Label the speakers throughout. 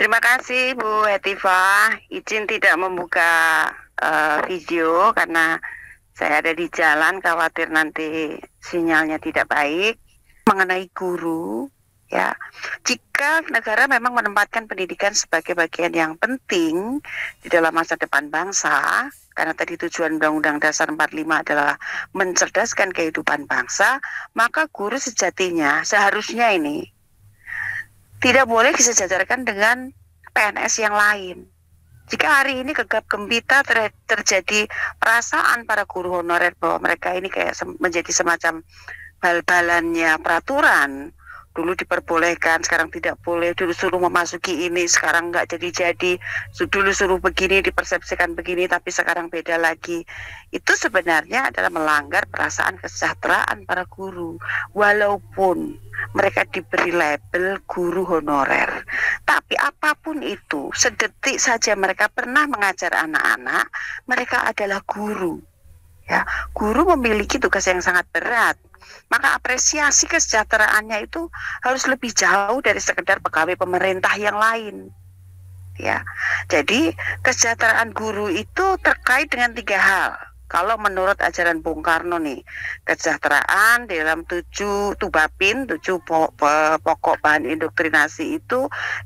Speaker 1: Terima kasih Bu Hetiva. Izin tidak membuka video karena saya ada di jalan, khawatir nanti sinyalnya tidak baik. Mengenai guru, ya, jika negara memang menempatkan pendidikan sebagai bagian yang penting di dalam masa depan bangsa, karena tadi tujuan Undang-Undang Dasar 45 adalah mencerdaskan kehidupan bangsa, maka guru sejatinya seharusnya ini tidak boleh disejajarkan dengan PNS yang lain. Jika hari ini gegap gempita terjadi perasaan para guru honorer bahwa mereka ini kayak menjadi semacam bal-balannya peraturan, dulu diperbolehkan, sekarang tidak boleh, dulu suruh memasuki ini, sekarang nggak jadi-jadi, dulu suruh begini, dipersepsikan begini, tapi sekarang beda lagi. Itu sebenarnya adalah melanggar perasaan kesejahteraan para guru, walaupun mereka diberi label guru honorer. Tapi apapun itu, sedetik saja mereka pernah mengajar anak-anak, mereka adalah guru. Ya, guru memiliki tugas yang sangat berat. Maka apresiasi kesejahteraannya itu harus lebih jauh dari sekedar pegawai pemerintah yang lain. Ya, jadi kesejahteraan guru itu terkait dengan 3 hal. Kalau menurut ajaran Bung Karno nih, kesejahteraan dalam 7 Tubapin, 7 pokok bahan indoktrinasi itu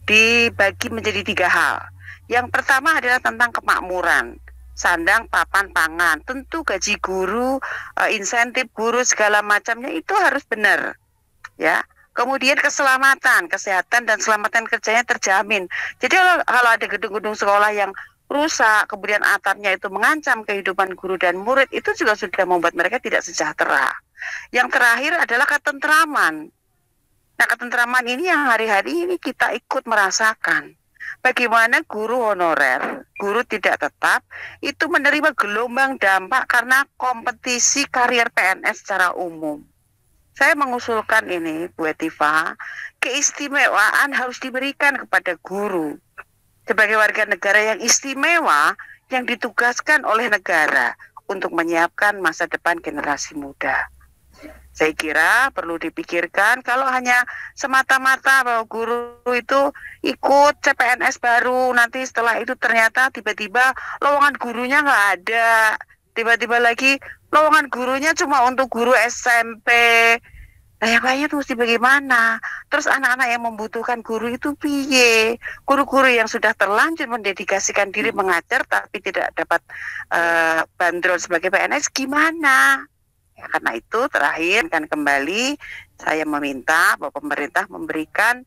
Speaker 1: dibagi menjadi 3 hal. Yang pertama adalah tentang kemakmuran. Sandang, papan, pangan. Tentu gaji guru, insentif guru segala macamnya itu harus benar, ya. Kemudian keselamatan, kesehatan dan keselamatan kerjanya terjamin. Jadi kalau ada gedung-gedung sekolah yang rusak, kemudian atapnya itu mengancam kehidupan guru dan murid, itu juga sudah membuat mereka tidak sejahtera. Yang terakhir adalah ketentraman. Nah, ketentraman ini yang hari-hari ini kita ikut merasakan. Bagaimana guru honorer, guru tidak tetap, itu menerima gelombang dampak karena kompetisi karier PNS secara umum. Saya mengusulkan ini, Bu Hetiva, keistimewaan harus diberikan kepada guru. Sebagai warga negara yang istimewa, yang ditugaskan oleh negara untuk menyiapkan masa depan generasi muda. Saya kira perlu dipikirkan kalau hanya semata-mata bahwa guru itu ikut CPNS baru, nanti setelah itu ternyata tiba-tiba lowongan gurunya nggak ada, tiba-tiba lagi lowongan gurunya cuma untuk guru SMP. Nah, yang lainnya tuh mesti bagaimana? Terus anak-anak yang membutuhkan guru itu piye? Guru-guru yang sudah terlanjur mendedikasikan diri mengajar tapi tidak dapat bandrol sebagai PNS gimana? Ya, karena itu terakhir kan kembali saya meminta bahwa pemerintah memberikan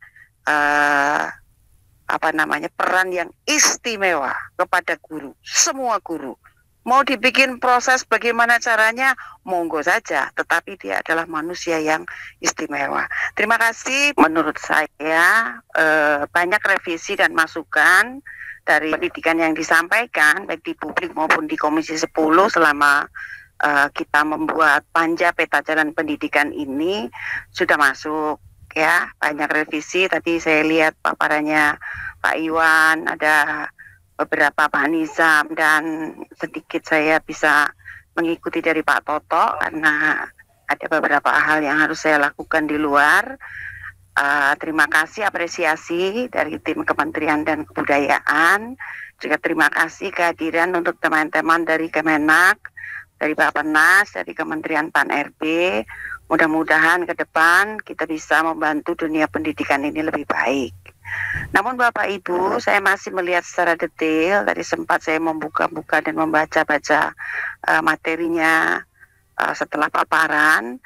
Speaker 1: peran yang istimewa kepada guru, semua guru. Mau dibikin proses bagaimana caranya, monggo saja, tetapi dia adalah manusia yang istimewa. Terima kasih. Menurut saya banyak revisi dan masukan dari pendidikan yang disampaikan baik di publik maupun di Komisi 10 selama kita membuat panja peta jalan pendidikan ini sudah masuk, ya. Banyak revisi, tadi saya lihat paparannya Pak Iwan, ada beberapa Pak Nizam, dan sedikit saya bisa mengikuti dari Pak Toto karena ada beberapa hal yang harus saya lakukan di luar. Terima kasih apresiasi dari tim Kementerian dan Kebudayaan, juga terima kasih kehadiran untuk teman-teman dari Kemenak, dari Bappenas, dari Kementerian Pan-RB. Mudah-mudahan ke depan kita bisa membantu dunia pendidikan ini lebih baik. Namun Bapak Ibu, saya masih melihat secara detail, tadi sempat saya membuka-buka dan membaca-baca materinya setelah paparan.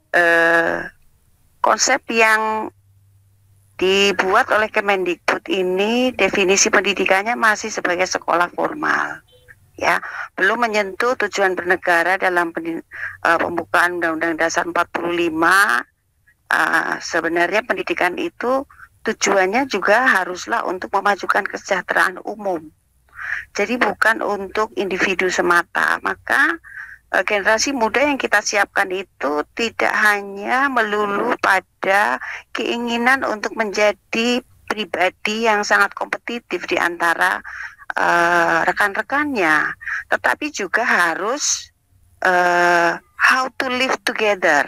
Speaker 1: Konsep yang dibuat oleh Kemendikbud ini, definisi pendidikannya masih sebagai sekolah formal. Ya, belum menyentuh tujuan bernegara dalam pembukaan Undang-Undang Dasar 45. Sebenarnya pendidikan itu tujuannya juga haruslah untuk memajukan kesejahteraan umum. Jadi bukan untuk individu semata. Maka generasi muda yang kita siapkan itu tidak hanya melulu pada keinginan untuk menjadi pribadi yang sangat kompetitif di antara rekan-rekannya, tetapi juga harus how to live together,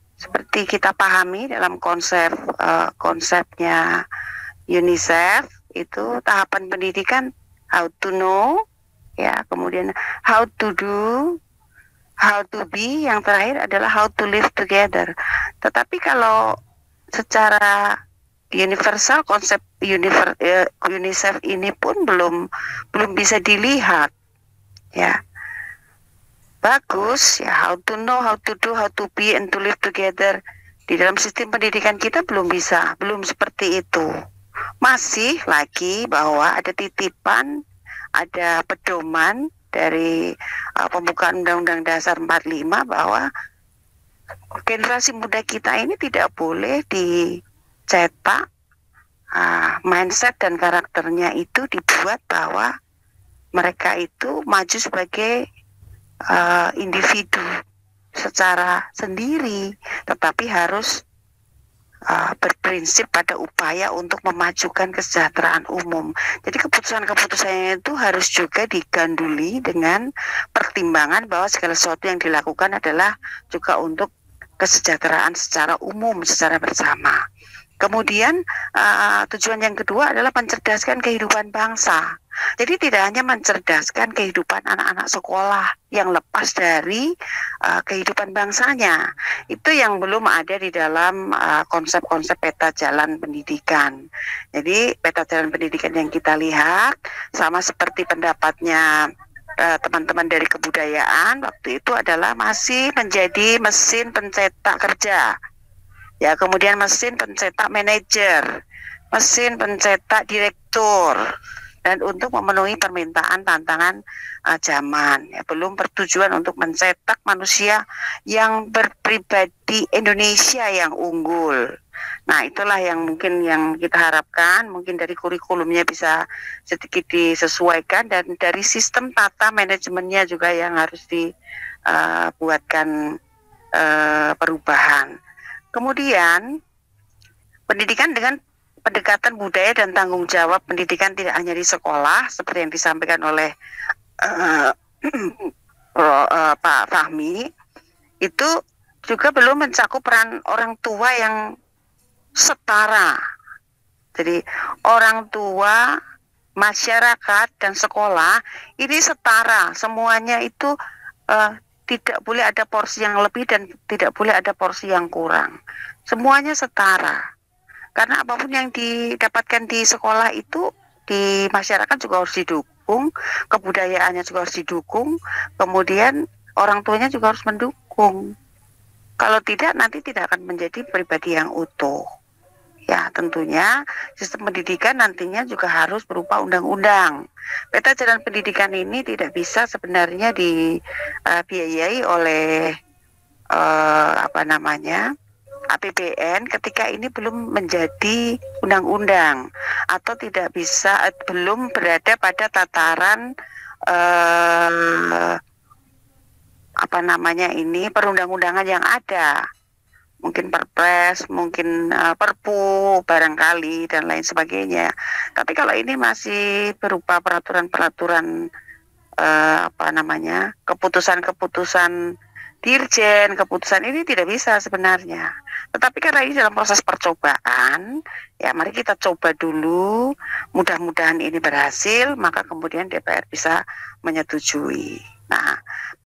Speaker 1: seperti kita pahami dalam konsepnya UNICEF, itu tahapan pendidikan how to know, ya, kemudian how to do, how to be, yang terakhir adalah how to live together. Tetapi kalau secara universal, konsep UNICEF ini pun belum bisa dilihat, ya. Bagus, ya, how to know, how to do, how to be, and to live together. Di dalam sistem pendidikan kita belum seperti itu. Masih lagi bahwa ada titipan, ada pedoman dari pembukaan Undang-Undang Dasar 45 bahwa generasi muda kita ini tidak boleh dicetak mindset dan karakternya itu dibuat bahwa mereka itu maju sebagai individu secara sendiri, tetapi harus berprinsip pada upaya untuk memajukan kesejahteraan umum. Jadi keputusan-keputusannya itu harus juga diganduli dengan pertimbangan bahwa segala sesuatu yang dilakukan adalah juga untuk kesejahteraan secara umum, secara bersama. Kemudian tujuan yang kedua adalah mencerdaskan kehidupan bangsa. Jadi tidak hanya mencerdaskan kehidupan anak-anak sekolah yang lepas dari kehidupan bangsanya. Itu yang belum ada di dalam konsep-konsep peta jalan pendidikan. Jadi peta jalan pendidikan yang kita lihat sama seperti pendapatnya teman-teman dari kebudayaan waktu itu adalah masih menjadi mesin pencetak kerja. Ya, kemudian mesin pencetak manajer, mesin pencetak direktur, dan untuk memenuhi permintaan tantangan zaman. Ya, belum bertujuan untuk mencetak manusia yang berpribadi Indonesia yang unggul. Nah, itulah yang mungkin yang kita harapkan, mungkin dari kurikulumnya bisa sedikit disesuaikan, dan dari sistem tata manajemennya juga yang harus dibuatkan perubahan. Kemudian pendidikan dengan pendekatan budaya dan tanggung jawab pendidikan tidak hanya di sekolah seperti yang disampaikan oleh Pak Fahmi, itu juga belum mencakup peran orang tua yang setara. Jadi orang tua, masyarakat, dan sekolah ini setara, semuanya itu tidak boleh ada porsi yang lebih dan tidak boleh ada porsi yang kurang. Semuanya setara. Karena apapun yang didapatkan di sekolah itu di masyarakat juga harus didukung, kebudayaannya juga harus didukung, kemudian orang tuanya juga harus mendukung. Kalau tidak, nanti tidak akan menjadi pribadi yang utuh. Ya, tentunya sistem pendidikan nantinya juga harus berupa undang-undang. Peta jalan pendidikan ini tidak bisa sebenarnya dibiayai oleh APBN ketika ini belum menjadi undang-undang atau tidak bisa, belum berada pada tataran perundang-undangan yang ada. Mungkin Perpres, mungkin Perpu barangkali dan lain sebagainya. Tapi kalau ini masih berupa peraturan-peraturan keputusan-keputusan dirjen, keputusan ini tidak bisa sebenarnya. Tetapi karena ini dalam proses percobaan, ya mari kita coba dulu, mudah-mudahan ini berhasil, maka kemudian DPR bisa menyetujui. Nah,